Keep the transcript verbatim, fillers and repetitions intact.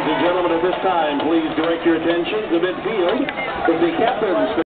and gentlemen, at this time, please direct your attention to midfield. The captains.